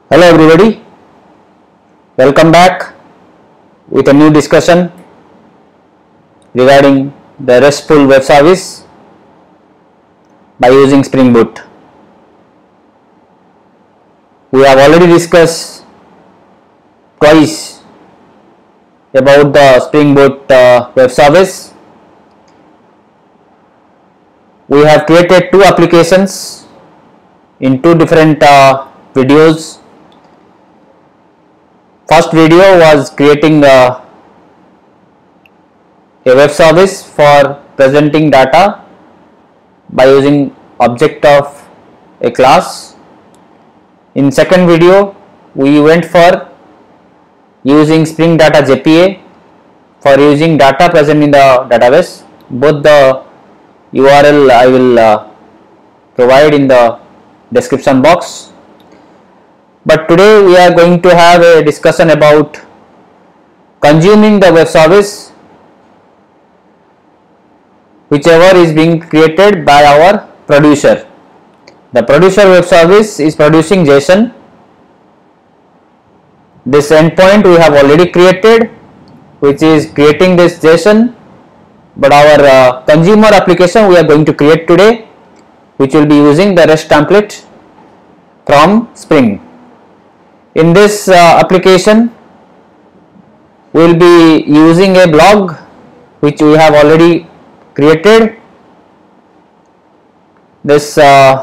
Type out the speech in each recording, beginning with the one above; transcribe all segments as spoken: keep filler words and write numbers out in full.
Hello everybody, welcome back with a new discussion regarding the RESTful web service by using Spring Boot. We have already discussed twice about the Spring Boot uh, web service. We have created two applications in two different uh, videos. First video was creating a, a web service for presenting data by using object of a class. In second video, we went for using Spring Data J P A for using data present in the database. Both the U R L I will uh, provide in the description box. But today we are going to have a discussion about consuming the web service whichever is being created by our producer. The producer web service is producing JSON. This endpoint we have already created, which is creating this JSON, but our uh, consumer application we are going to create today, which will be using the REST template from Spring. In this uh, application, we will be using a blog which we have already created. This uh,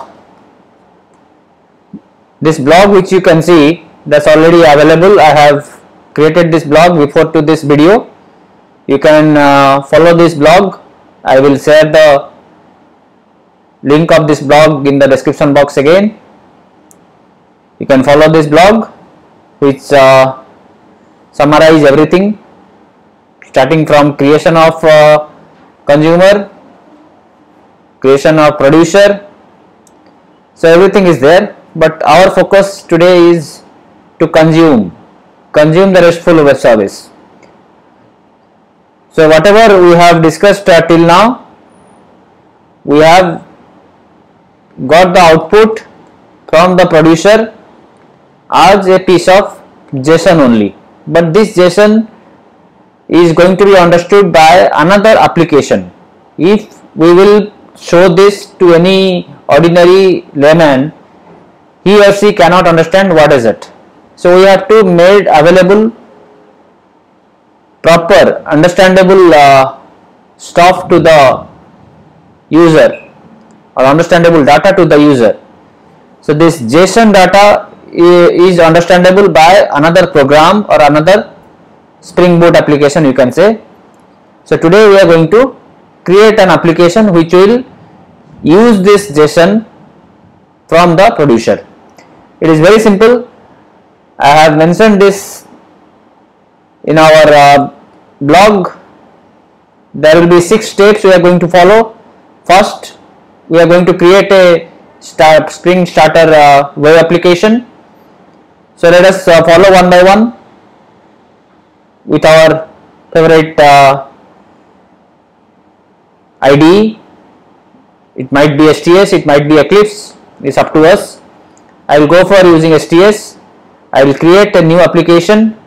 this blog which you can see, that's already available. I have created this blog before to this video. You can uh, follow this blog. I will share the link of this blog in the description box again. You can follow this blog, which uh, summarize everything starting from creation of uh, consumer, creation of producer. So everything is there, but our focus today is to consume consume the RESTful web service. So whatever we have discussed uh, till now, we have got the output from the producer as a piece of JSON only, but this JSON is going to be understood by another application. If we will show this to any ordinary layman, he or she cannot understand what is it. So we have to make available proper understandable uh, stuff to the user or understandable data to the user. So this JSON data is understandable by another program or another Spring Boot application, you can say. So today we are going to create an application which will use this JSON from the producer. It is very simple. I have mentioned this in our uh, blog. There will be six steps we are going to follow. First, we are going to create a start, Spring Starter uh, web application. So let us uh, follow one by one with our favorite uh, I D E. It might be S T S, it might be Eclipse, it's up to us. I will go for using S T S. I will create a new application,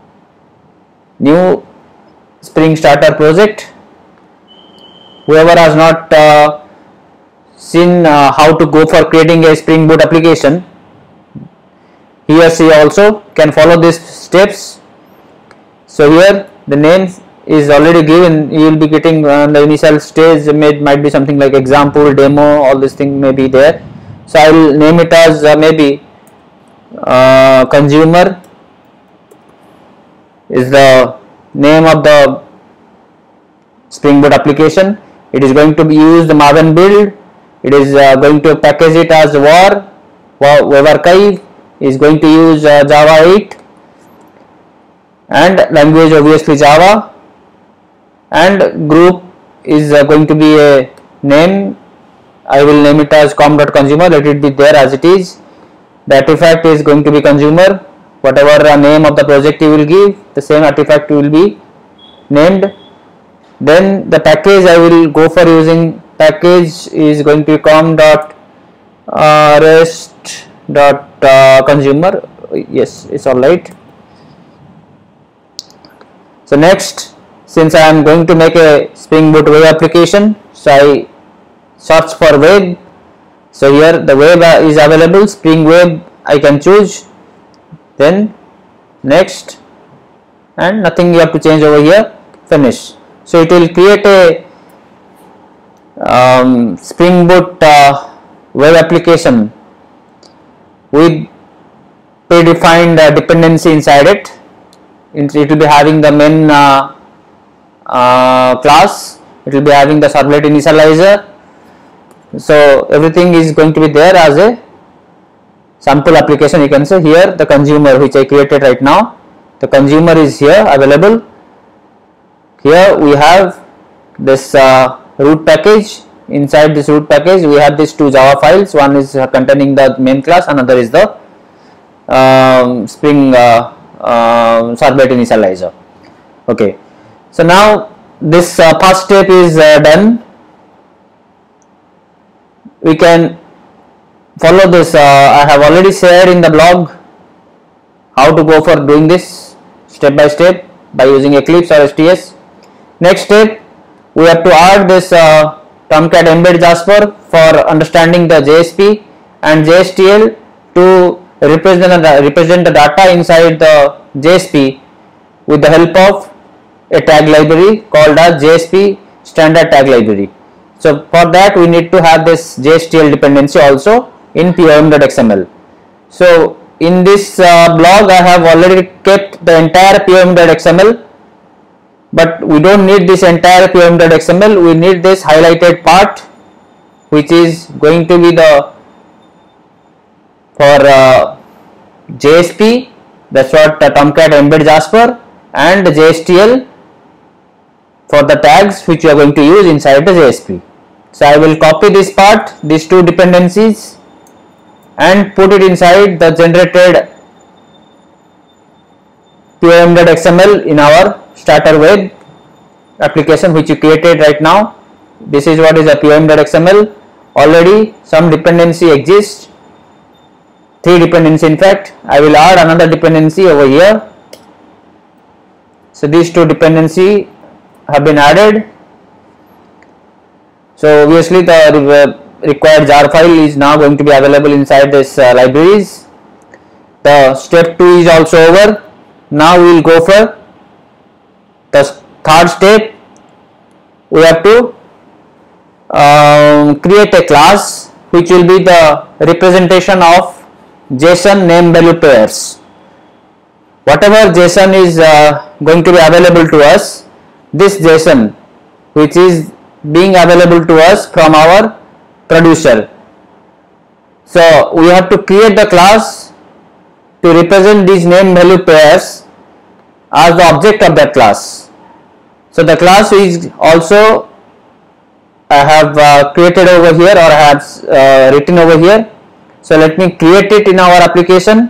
new Spring Starter project. Whoever has not uh, seen uh, how to go for creating a Spring Boot application, he or she also can follow these steps. So here the name is already given. You will be getting on the initial stage, may, might be something like example, demo, all this thing may be there. So I will name it as uh, maybe uh, consumer is the name of the Spring Boot application. It is going to be used the Maven build. It is uh, going to package it as war, web archive, is going to use uh, Java eight, and language obviously Java, and group is uh, going to be a name. I will name it as com.consumer. Let it be there as it is. The artifact is going to be consumer. Whatever uh, name of the project you will give, the same artifact will be named. Then the package I will go for using package is going to be com dot uh, rest dot uh, consumer. yes, it's all right. So next, since I am going to make a Spring Boot web application, so I search for web. So here the web is available, Spring Web I can choose, then next, and nothing you have to change over here, finish. So it will create a um, Spring Boot uh, web application with predefined uh, dependency inside it. It will be having the main uh, uh, class, it will be having the servlet initializer. So everything is going to be there as a sample application. You can say here the consumer which I created right now, the consumer is here available. Here we have this uh, root package. Inside this root package we have these two Java files, one is uh, containing the main class, another is the um, Spring uh, uh, servlet initializer. Okay, so now this uh, first step is uh, done. We can follow this. uh, I have already shared in the blog how to go for doing this step by step by using Eclipse or S T S. Next step, we have to add this uh, Tomcat Embed Jasper for understanding the J S P and J S T L to represent the, represent the data inside the J S P with the help of a tag library called as J S P standard tag library. So for that we need to have this J S T L dependency also in P O M dot X M L. So in this uh, blog I have already kept the entire P O M dot X M L, but we don't need this entire P O M dot X M L, we need this highlighted part which is going to be the for uh, J S P, that's what uh, Tomcat Embed Jasper, and J S T L for the tags which you are going to use inside the J S P. So I will copy this part, these two dependencies, and put it inside the generated P O M dot X M L in our starter web application which you created right now. This is what is a P O M dot X M L. Already some dependency exists, three dependency in fact. I will add another dependency over here. So these two dependency have been added. So obviously the required jar file is now going to be available inside this uh, libraries. The step two is also over. Now we will go for the third step. We have to um, create a class which will be the representation of JSON name value pairs. Whatever JSON is uh, going to be available to us, this JSON which is being available to us from our producer. So we have to create the class to represent these name value pairs as the object of that class. So the class is also I have uh, created over here, or I have uh, written over here. So let me create it in our application.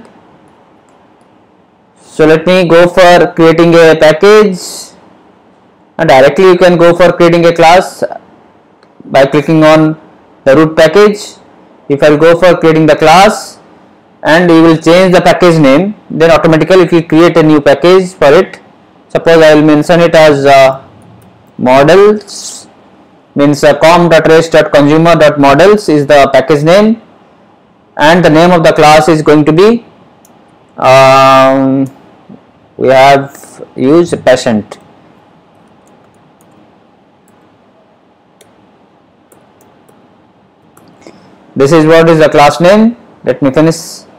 So let me go for creating a package, and directly you can go for creating a class by clicking on the root package. If I will go for creating the class and you will change the package name, then automatically it will create a new package for it. Suppose I will mention it as uh, models, means uh, com.rest.consumer.models is the package name, and the name of the class is going to be um, we have used patient. This is what is the class name. Let me finish.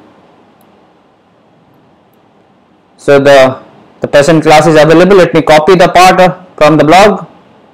So the the patient class is available. Let me copy the part uh, from the blog.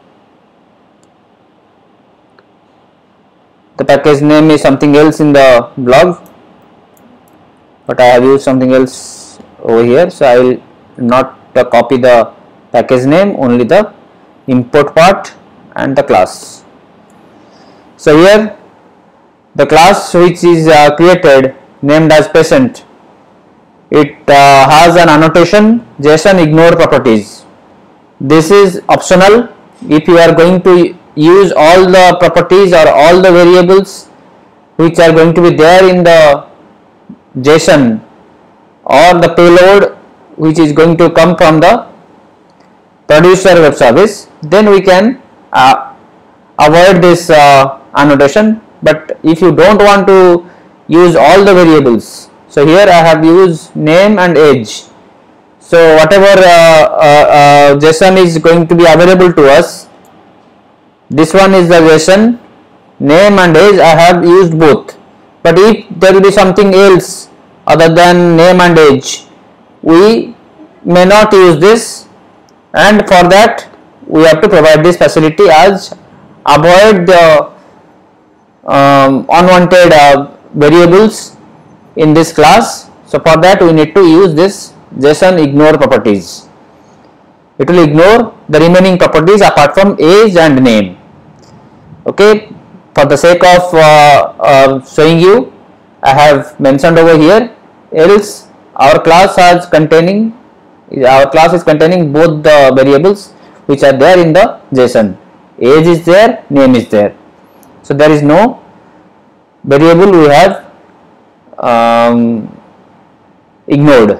The package name is something else in the blog, but I have used something else over here, so I will not uh, copy the package name, only the import part and the class. So here the class which is uh, created named as patient, it uh, has an annotation JSON ignore properties. This is optional. If you are going to use all the properties or all the variables which are going to be there in the JSON or the payload which is going to come from the producer web service, then we can uh, avoid this uh, annotation. But if you don't want to use all the variables, so here I have used name and age. So whatever uh, uh, uh, JSON is going to be available to us, this one is the JSON, name and age, I have used both. But if there will be something else other than name and age, we may not use this, and for that we have to provide this facility as avoid the um, unwanted uh, variables in this class. So for that we need to use this JSON ignore properties. It will ignore the remaining properties apart from age and name. Okay, for the sake of uh, uh, showing you, I have mentioned over here, else our class has containing our class is containing both the variables which are there in the JSON. Age is there, name is there. So there is no variable we have um, ignored.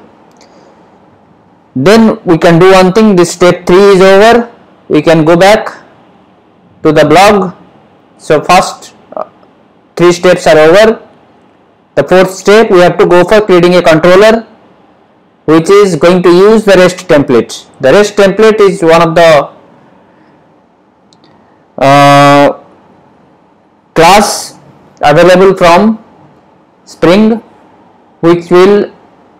Then we can do one thing. This step three is over. We can go back to the blog. So first uh, three steps are over. The fourth step, we have to go for creating a controller which is going to use the REST template. The REST template is one of the uh, class available from Spring, which will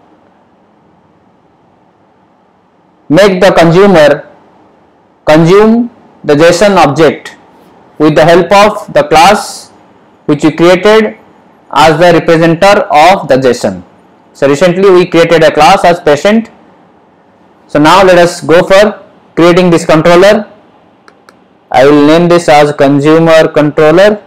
make the consumer consume the JSON object with the help of the class which we created as the representer of the JSON. So recently we created a class as patient. So now let us go for creating this controller. I will name this as consumer controller.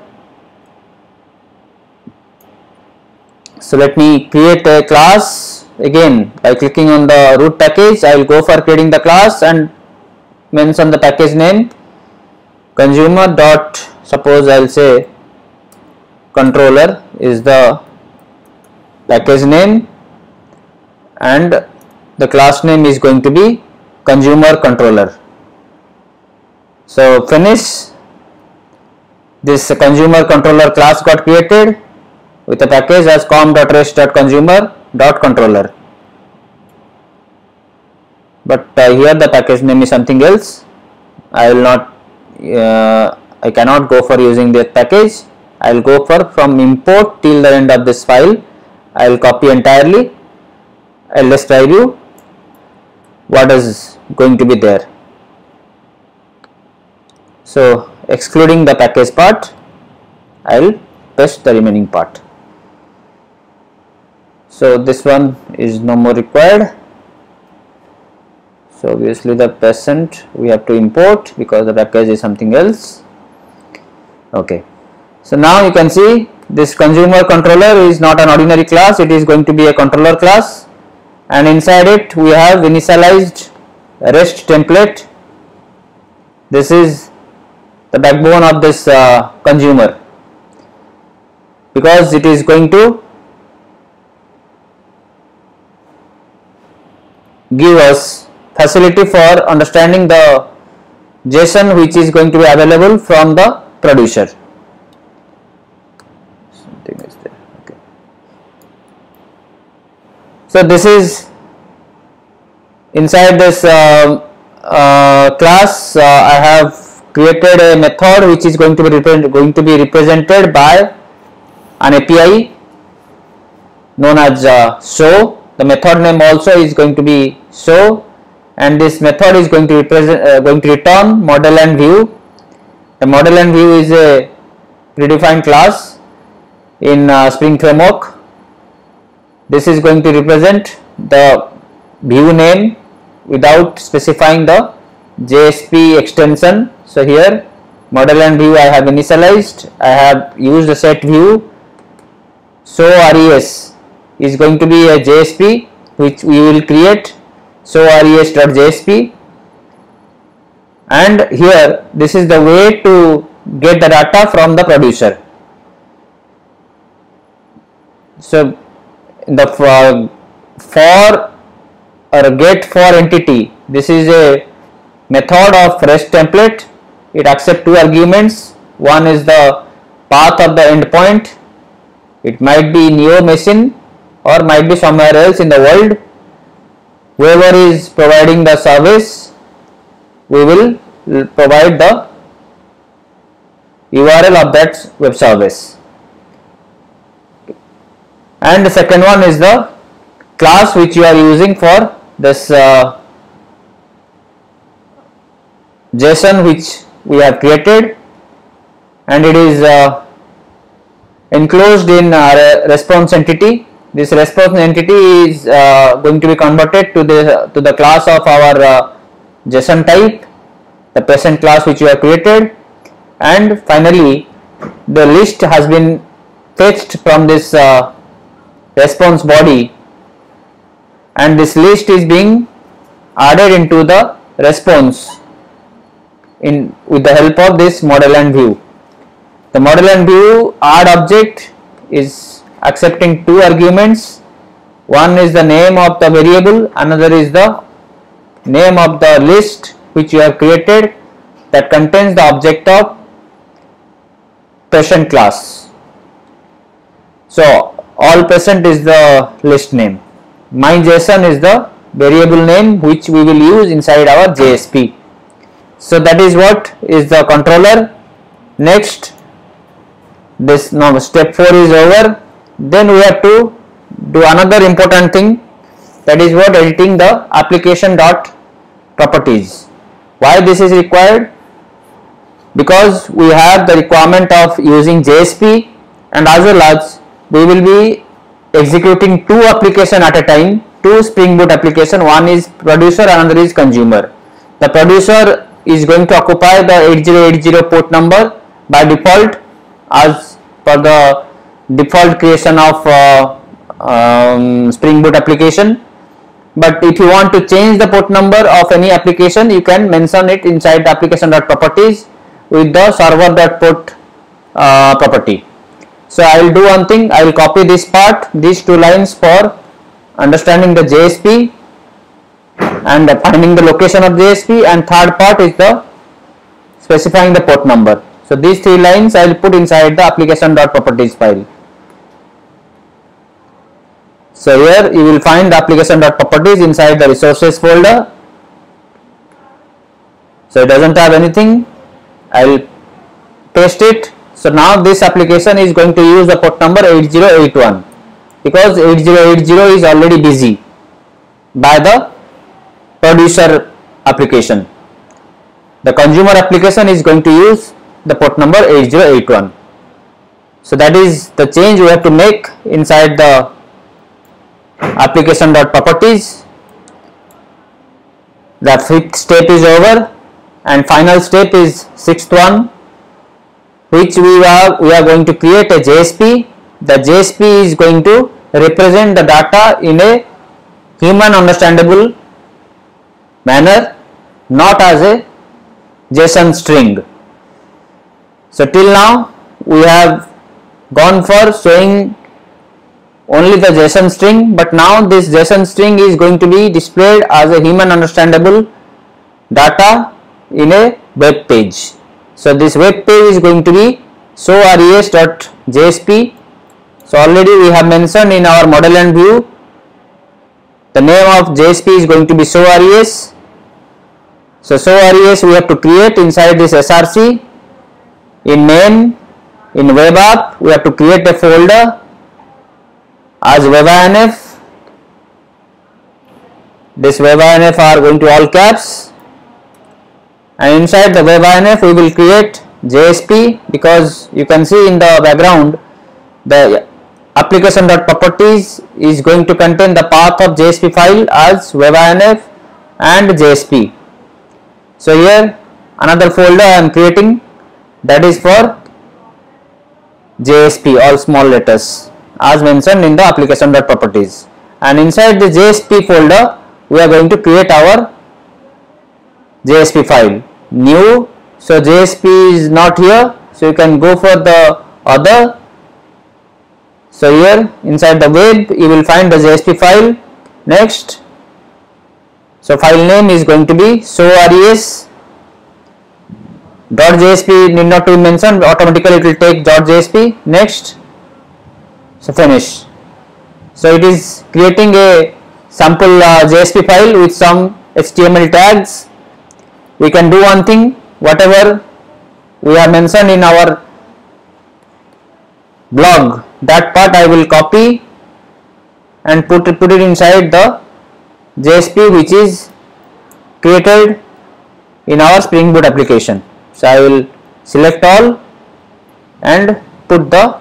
So let me create a class. Again, by clicking on the root package, I will go for creating the class and mention the package name consumer dot, suppose I will say controller is the package name, and the class name is going to be consumer controller. So finish. This consumer controller class got created with a package as com.rest.consumer.controller. But uh, here the package name is something else. I will not, uh, I cannot go for using that package. I will go for from import till the end of this file. I will copy entirely. I will describe you what is going to be there. So excluding the package part, I will paste the remaining part. So this one is no more required. So obviously the patient we have to import because the package is something else. Okay. So now you can see this consumer controller is not an ordinary class, it is going to be a controller class, and inside it we have initialized REST template. This is the backbone of this uh, consumer, because it is going to give us facility for understanding the JSON which is going to be available from the producer. Something is there. Okay. So this is inside this uh, uh, class. Uh, I have created a method which is going to be going to be represented by an A P I known as uh, show. The method name also is going to be show, and this method is going to represent uh, going to return model and view. The model and view is a predefined class in uh, Spring Framework. This is going to represent the view name without specifying the J S P extension. So here model and view I have initialized. I have used the set view. So res is going to be a J S P which we will create. So res.jsp, and here this is the way to get the data from the producer. So in the uh, for or get for entity. This is a method of REST template. It accepts two arguments. One is the path of the endpoint. It might be in your machine or might be somewhere else in the world. Whoever is providing the service, we will provide the U R L of that web service. And the second one is the class which you are using for this uh, JSON which we have created, and it is uh, enclosed in our response entity. This response entity is uh, going to be converted to the to the class of our uh, JSON type, the present class which we have created, and finally the list has been fetched from this uh, response body, and this list is being added into the response in with the help of this model and view. The model and view add object is accepting two arguments. One is the name of the variable, another is the name of the list which you have created that contains the object of present class. So all present is the list name. My JSON is the variable name which we will use inside our J S P. So that is what is the controller. Next, this now step four is over. Then we have to do another important thing, that is what editing the application dot properties. Why this is required? Because we have the requirement of using J S P, and as well as we will be executing two applications at a time, two Spring Boot application. One is producer, another is consumer. The producer is going to occupy the eight zero eight zero port number by default as per the default creation of uh, um, Spring Boot application. But if you want to change the port number of any application, you can mention it inside the application.properties with the server.port uh, property. So I will do one thing, I will copy this part, these two lines for understanding the J S P and finding the location of J S P, and third part is the specifying the port number. So these three lines I will put inside the application.properties file. So here you will find the application.properties inside the resources folder. So it doesn't have anything. I will paste it. So now this application is going to use the port number eight zero eight one because eight zero eight zero is already busy by the producer application. The consumer application is going to use the port number eight zero eight one. So that is the change we have to make inside the application.properties. The fifth step is over, and final step is sixth one, which we are we are going to create a J S P. The J S P is going to represent the data in a human understandable manner, not as a JSON string. So till now we have gone for showing only the JSON string, but now this JSON string is going to be displayed as a human understandable data in a web page. So this web page is going to be showres.jsp. So already we have mentioned in our model and view, the name of J S P is going to be showres. So showres we have to create inside this S R C. In main, in web app, we have to create a folder as webinf. This webinf are going to all caps, and inside the webinf we will create J S P, because you can see in the background the application.properties is going to contain the path of J S P file as webinf and J S P. So here another folder I am creating, that is for J S P, all small letters, as mentioned in the application.properties, and inside the J S P folder we are going to create our J S P file new. So J S P is not here, so you can go for the other. So here inside the web you will find the J S P file. Next, so file name is going to be show res dot .jsp, need not to be mentioned, automatically it will take .jsp. Next, so finish. So it is creating a sample uh, J S P file with some H T M L tags. We can do one thing, whatever we have mentioned in our blog, that part I will copy and put it, put it inside the J S P which is created in our Spring Boot application. So I will select all and put the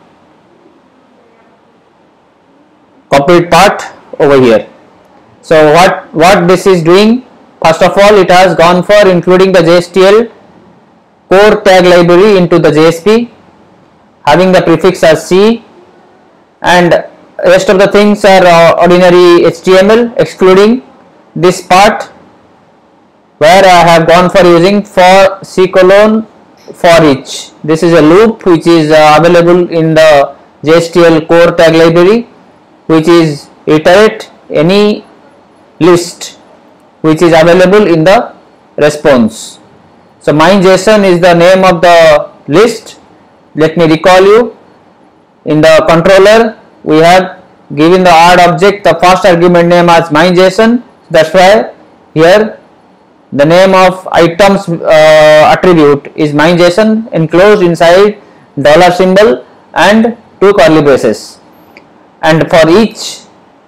copied part over here. So what what this is doing, first of all it has gone for including the J S T L core tag library into the J S P, having the prefix as C, and rest of the things are uh, ordinary H T M L excluding this part where I have gone for using for C colon for each. This is a loop which is uh, available in the J S T L core tag library, which is iterate any list which is available in the response. So MyJSON is the name of the list. Let me recall you, in the controller we have given the add object the first argument name as MyJSON. That's why here the name of items uh, attribute is MyJSON enclosed inside dollar symbol and two curly braces, and for each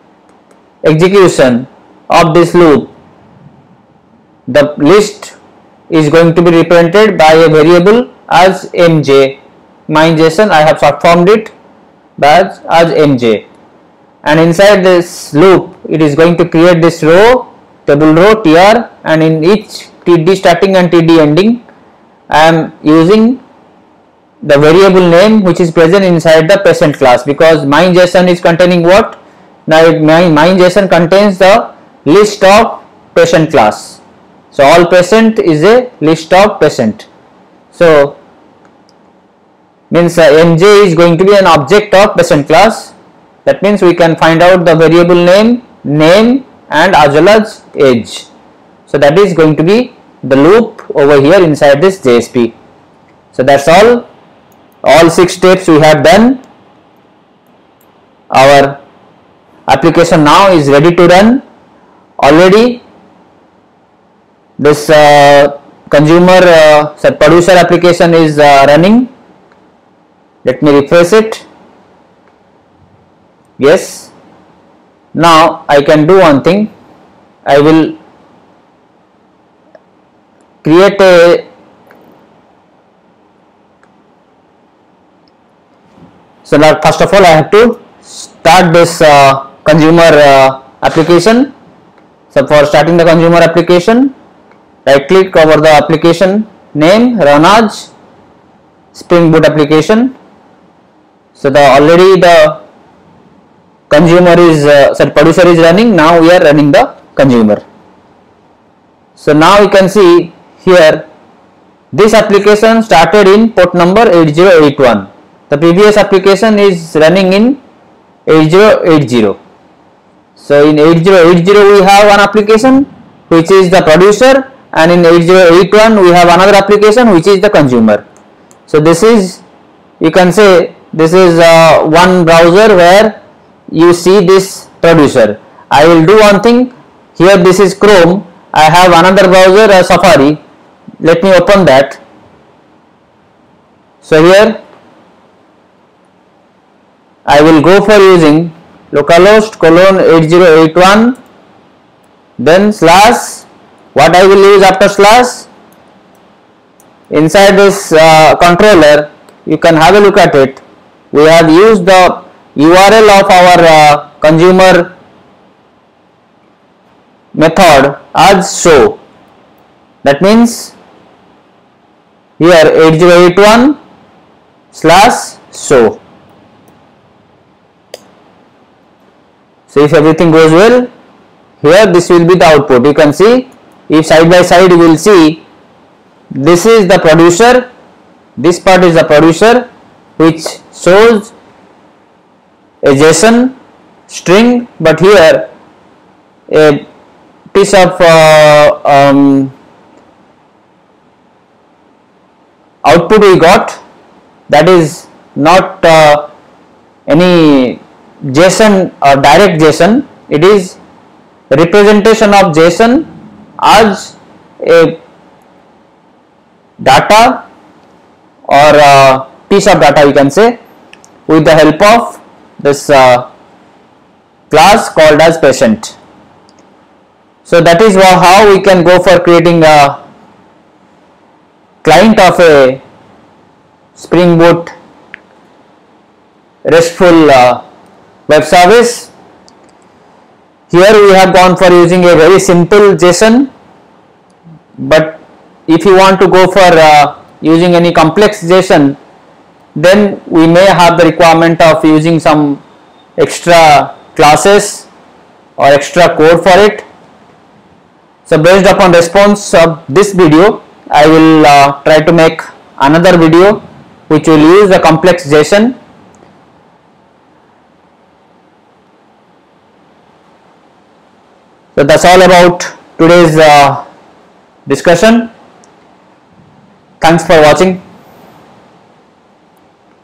execution of this loop the list is going to be represented by a variable as M J. MyJSON I have short formed it as, as M J, and inside this loop it is going to create this row, table row tr, and in each td starting and td ending I am using the variable name which is present inside the patient class, because MyJSON is containing what? Now my MyJSON contains the list of patient class. So all patient is a list of patient. So means uh, M J is going to be an object of patient class. That means we can find out the variable name, name, and as well as age. So that is going to be the loop over here inside this J S P. So that's all. All six steps we have done. Our application now is ready to run. Already this uh, consumer uh, sorry, producer application is uh, running. Let me refresh it. Yes. Now I can do one thing. I will create a so now first of all I have to start this uh, consumer uh, application. So for starting the consumer application, right click over the application name, run as Spring Boot application. So the already the consumer is uh, sorry producer is running. Now we are running the consumer. So now you can see here this application started in port number eight zero eight one. The previous application is running in eight zero eight zero. So in eight zero eight zero we have one application which is the producer, and in eight zero eight one we have another application which is the consumer. So this is, you can say this is uh, one browser where you see this producer. I will do one thing. Here this is Chrome. I have another browser as Safari. Let me open that. So here I will go for using localhost colon eight zero eight one, then slash. What I will use after slash? Inside this uh, controller, you can have a look at it. We have used the U R L of our uh, consumer method as show. That means here eight zero eight one slash show. So if everything goes well, here this will be the output. You can see, if side by side you will see, this is the producer, this part is the producer, which shows a JSON string, but here a piece of uh, um, output we got, that is not uh, any JSON or direct JSON, it is representation of JSON as a data or a piece of data, we can say, with the help of this uh, class called as patient. So that is how we can go for creating a client of a Spring Boot RESTful uh, web service. Here we have gone for using a very simple JSON, but if you want to go for uh, using any complex JSON, then we may have the requirement of using some extra classes or extra code for it. So based upon response of this video, I will uh, try to make another video which will use the complex JSON. So that's all about today's uh, discussion. Thanks for watching.